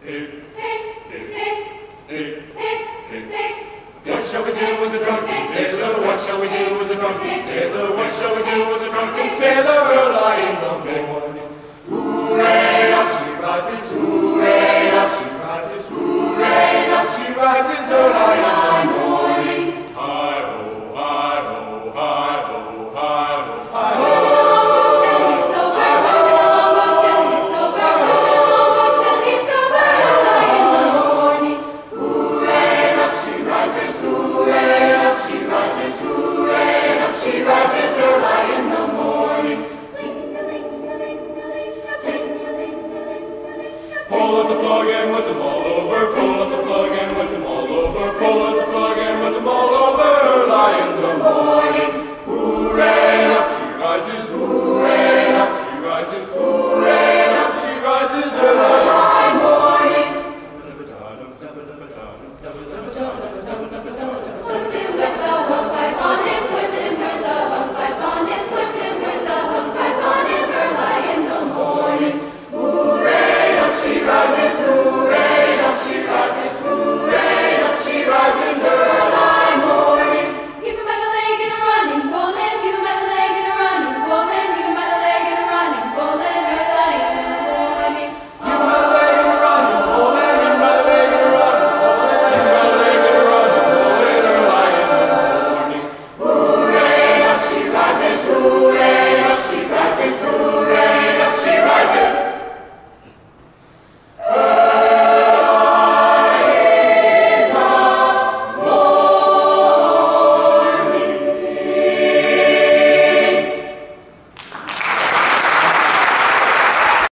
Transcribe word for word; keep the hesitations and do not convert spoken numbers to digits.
What shall we do with the drunken sailor? What shall we do with the drunken sailor? What shall we do with the drunken sailor early in the morning? Hooray, up she rises, hooray, up she rises, hooray, up she rises early in the morning. Hi-ho, hi-ho, hi-ho, hi-ho, hi-ho. She rises early in the morning. Pull at the plug and wet 'em all over. Pull at the plug and wet 'em all over. Pull at the plug.